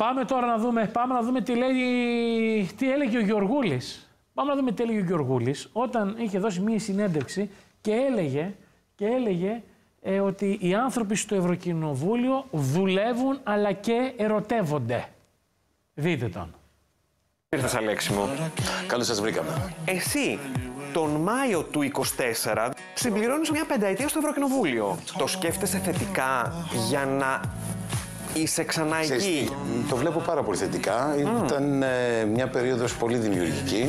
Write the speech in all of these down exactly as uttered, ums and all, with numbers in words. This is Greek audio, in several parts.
Πάμε τώρα να δούμε, πάμε να δούμε τι, λέει, τι έλεγε ο Γεωργούλης. Πάμε να δούμε τι έλεγε ο Γεωργούλης όταν είχε δώσει μία συνέντευξη και έλεγε, και έλεγε ε, ότι οι άνθρωποι στο Ευρωκοινοβούλιο δουλεύουν αλλά και ερωτεύονται. Δείτε τον. Ήρθες, Αλέξη μου. Καλώς σας βρήκαμε. Εσύ, τον Μάιο του είκοσι τέσσερα, συμπληρώνεις μια πενταετία στο Ευρωκοινοβούλιο. Το σκέφτεσαι θετικά για να είσαι ξανά εκεί? Το βλέπω πάρα πολύ θετικά. Mm. Ήταν ε, μια περίοδος πολύ δημιουργική.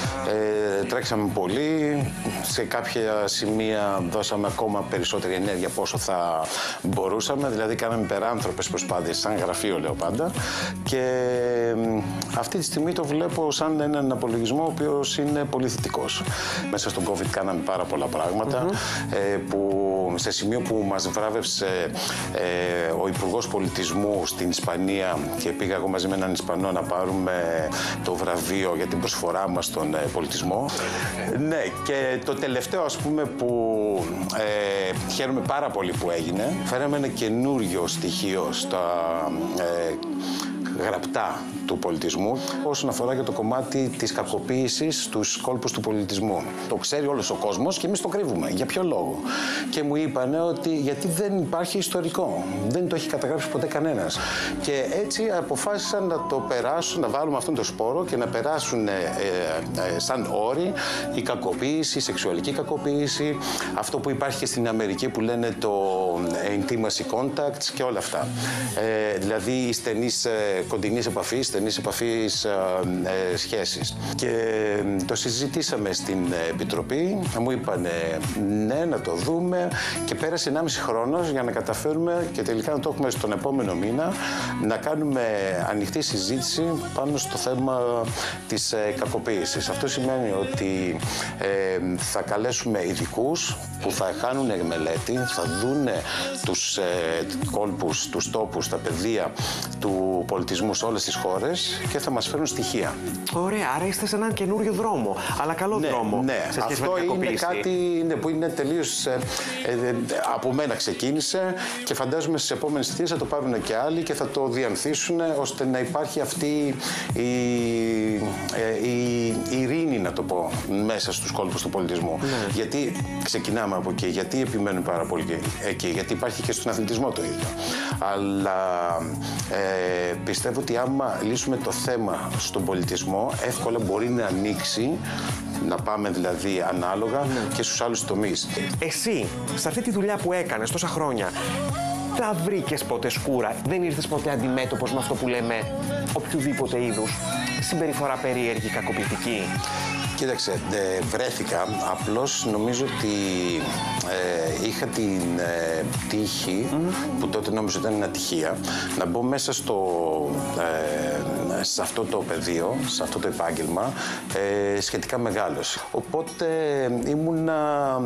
Ε, τρέξαμε πολύ. Σε κάποια σημεία δώσαμε ακόμα περισσότερη ενέργεια από όσο θα μπορούσαμε. Δηλαδή, κάναμε υπεράνθρωπες προσπάθειες, σαν γραφείο λέω πάντα. Και ε, αυτή τη στιγμή το βλέπω σαν έναν απολογισμό ο οποίος είναι πολύ θετικός. Μέσα στον COVID κάναμε πάρα πολλά πράγματα. Mm-hmm. ε, που, σε σημείο που μας βράβευσε ε, ο Υπουργός Πολιτισμού στην Ισπανία και πήγα εγώ μαζί με έναν Ισπανό να πάρουμε το βραβείο για την προσφορά μας στον ε, πολιτισμό. Ναι, και το τελευταίο ας πούμε που ε, χαίρομαι πάρα πολύ που έγινε, φέραμε ένα καινούριο στοιχείο στα ε, γραπτά του πολιτισμού όσον αφορά για το κομμάτι της κακοποίησης στους κόλπους του πολιτισμού. Το ξέρει όλος ο κόσμος και εμείς το κρύβουμε. Για ποιο λόγο? Και μου είπανε ότι γιατί δεν υπάρχει ιστορικό. Δεν το έχει καταγράψει ποτέ κανένας. Και έτσι αποφάσισαν να το περάσουν, να βάλουμε αυτόν τον σπόρο και να περάσουν ε, ε, σαν όροι η κακοποίηση, η σεξουαλική κακοποίηση, αυτό που υπάρχει και στην Αμερική που λένε το intimacy contacts και όλα αυτά. Ε, δηλαδή η στενής ε, κοντινής επαφής, στενής επαφής ε, ε, σχέσης. Και ε, το συζητήσαμε στην Επιτροπή, μου είπανε ναι, να το δούμε και πέρασε ενάμιση χρόνος για να καταφέρουμε και τελικά να το έχουμε στον επόμενο μήνα, να κάνουμε ανοιχτή συζήτηση πάνω στο θέμα της ε, κακοποίησης. Αυτό σημαίνει ότι ε, θα καλέσουμε ειδικούς που θα κάνουν μελέτη, θα δούνε τους ε, κόλπους, τους τόπους, τα πεδία του πολιτισμού σε όλες τις χώρες και θα μας φέρουν στοιχεία. Ωραία, άρα είστε σε έναν καινούριο δρόμο, αλλά καλό ναι, δρόμο. Ναι, σε σχέση αυτό με την είναι κάτι είναι, που είναι τελείως ε, ε, από μένα ξεκίνησε και φαντάζομαι στις επόμενες θητείες θα το πάρουν και άλλοι και θα το διανθίσουν ώστε να υπάρχει αυτή η, ε, η, η ειρήνη, να το πω, μέσα στους κόλπους του πολιτισμού. Ναι. Γιατί ξεκινάμε από εκεί, γιατί επιμένουν πάρα πολύ εκεί, γιατί υπάρχει και στον αθλητισμό το ίδιο. Αλλά ε, πιστεύω ότι άμα λύσουμε το θέμα στον πολιτισμό, εύκολα μπορεί να ανοίξει, να πάμε δηλαδή ανάλογα ναι. και στους άλλους τομείς. Εσύ, σε αυτή τη δουλειά που έκανες τόσα χρόνια, τα βρήκες ποτέ σκούρα? Δεν ήρθες ποτέ αντιμέτωπος με αυτό που λέμε οποιοδήποτε είδους συμπεριφορά περίεργη, κακοποιητική? Κοίταξε, ε, βρέθηκα, απλώς νομίζω ότι ε, είχα την ε, τύχη, mm-hmm. που τότε νόμιζα ότι ήταν μια ατυχία, να μπω μέσα στο, ε, σε αυτό το πεδίο, σε αυτό το επάγγελμα, ε, σχετικά μεγάλος. Οπότε ήμουνα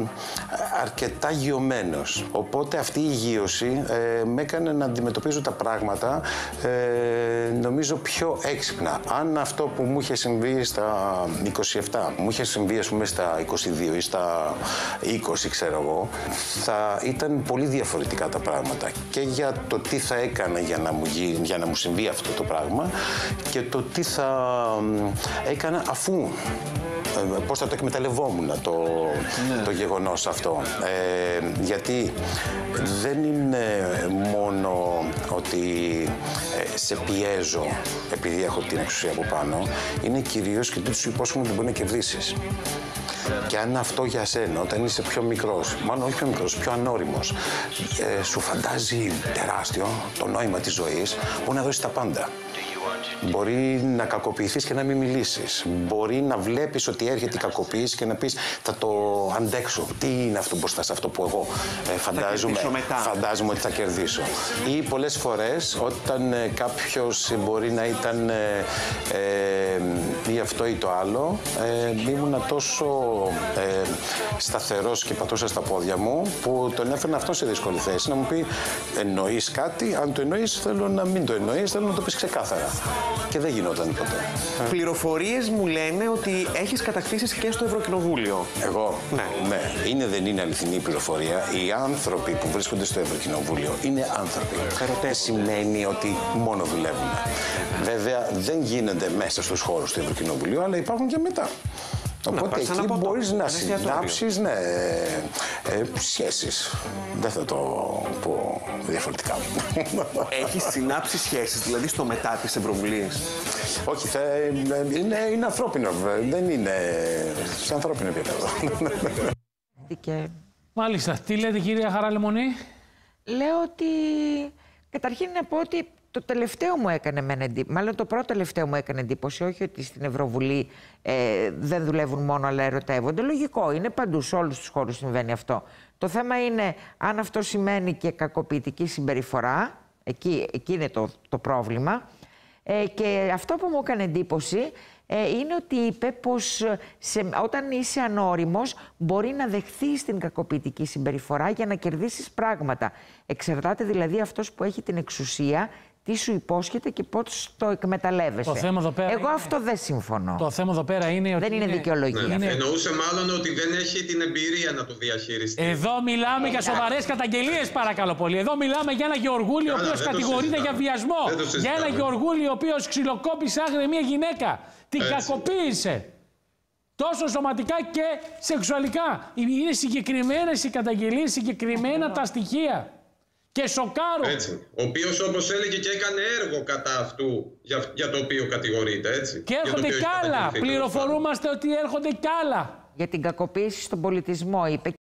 αρκετά γειωμένος. Οπότε αυτή η γείωση ε, με έκανε να αντιμετωπίζω τα πράγματα, ε, νομίζω πιο έξυπνα. Αν αυτό που μου είχε συμβεί στα είκοσι επτά, μου είχε συμβεί ας πούμε στα είκοσι δύο ή στα είκοσι, ξέρω εγώ, θα ήταν πολύ διαφορετικά τα πράγματα. Και για το τι θα έκανα για να μου, για να μου συμβεί αυτό το πράγμα και το τι θα έκανα αφού, πώς θα το εκμεταλλευόμουν το, ναι. το γεγονός αυτό. Ε, γιατί δεν είναι μόνο ότι ε, σε πιέζω επειδή έχω την εξουσία από πάνω, είναι κυρίως και τι τους υπόσχομαι ότι μπορεί να κερδίσεις. Και αν αυτό για σένα, όταν είσαι πιο μικρός, μάλλον όχι πιο μικρός, πιο ανώριμος, ε, σου φαντάζει τεράστιο το νόημα της ζωής, μπορεί να δώσει τα πάντα. Μπορεί να κακοποιηθείς και να μην μιλήσεις. Μπορεί να βλέπεις ότι έρχεται η κακοποίηση και να πεις θα το αντέξω. Τι είναι αυτό μπροστά σε αυτό που εγώ ε, φαντάζομαι, φαντάζομαι ότι θα κερδίσω. Ή πολλές φορές όταν ε, κάποιος μπορεί να ήταν ε, ε, ή αυτό ή το άλλο, ε, ήμουνα τόσο ε, σταθερός και πατούσα στα πόδια μου που τον έφερνα αυτό σε δύσκολη θέση. Να μου πει εννοείς κάτι, αν το εννοείς θέλω να μην το εννοείς, θέλω να το πεις ξεκάθαρα. Και δεν γινόταν ποτέ. Πληροφορίες μου λένε ότι έχεις κατακτήσεις και στο Ευρωκοινοβούλιο. Εγώ, ναι. ναι. Είναι, δεν είναι αληθινή η πληροφορία. Οι άνθρωποι που βρίσκονται στο Ευρωκοινοβούλιο είναι άνθρωποι. Δεν σημαίνει ότι μόνο δουλεύουν. Βέβαια δεν γίνεται μέσα στους χώρους του Ευρωκοινοβουλίου, αλλά υπάρχουν και μετά. Οπότε εκεί μπορείς να συνάψεις, ναι, ε, σχέσεις. Δεν θα το πω διαφορετικά. Έχεις συνάψει σχέσεις, δηλαδή στο μετά της Ευρωβουλής? Όχι, θα, είναι, είναι ανθρώπινο, δεν είναι σε ανθρώπινο επίπεδο. Και... Μάλιστα. Τι λέτε, κυρία Χαράλαιμονή? Λέω ότι καταρχήν να πω ότι το τελευταίο μου έκανε εμένα εντύπωση, μάλλον το πρώτο τελευταίο μου έκανε εντύπωση, όχι ότι στην Ευρωβουλή ε, δεν δουλεύουν μόνο αλλά ερωτεύονται. Λογικό είναι, παντού σε όλους τους χώρους συμβαίνει αυτό. Το θέμα είναι αν αυτό σημαίνει και κακοποιητική συμπεριφορά, εκεί, εκεί είναι το, το πρόβλημα. Ε, και αυτό που μου έκανε εντύπωση ε, είναι ότι είπε πως σε, όταν είσαι ανώριμος μπορεί να δεχθείς την κακοποιητική συμπεριφορά για να κερδίσεις πράγματα. Εξαρτάται δηλαδή αυτός που έχει την εξουσία τι σου υπόσχεται και πώς το εκμεταλλεύεσαι. Το θέμα εδώ πέρα Εγώ είναι... αυτό δεν συμφωνώ. Το θέμα εδώ πέρα είναι ότι δεν είναι, είναι... δικαιολογία. Ναι, είναι... Εννοούσε μάλλον ότι δεν έχει την εμπειρία να το διαχειριστεί. Εδώ μιλάμε για σοβαρές καταγγελίες, παρακαλώ πολύ. Εδώ μιλάμε για ένα Γεωργούλη ο οποίος κατηγορείται για βιασμό. Για ένα Γεωργούλη ο οποίος ξυλοκόπησε άγρια μια γυναίκα. Την Έτσι. κακοποίησε. Τόσο σωματικά και σεξουαλικά. Είναι συγκεκριμένες οι καταγγελίες, συγκεκριμένα τα στοιχεία. Και σοκάρουν. Έτσι. Ο οποίος, όπως έλεγε, και έκανε έργο κατά αυτού για, για το οποίο κατηγορείται. Έτσι. Και έρχονται κι άλλα. Πληροφορούμαστε ότι έρχονται κι άλλα. Για την κακοποίηση στον πολιτισμό είπε.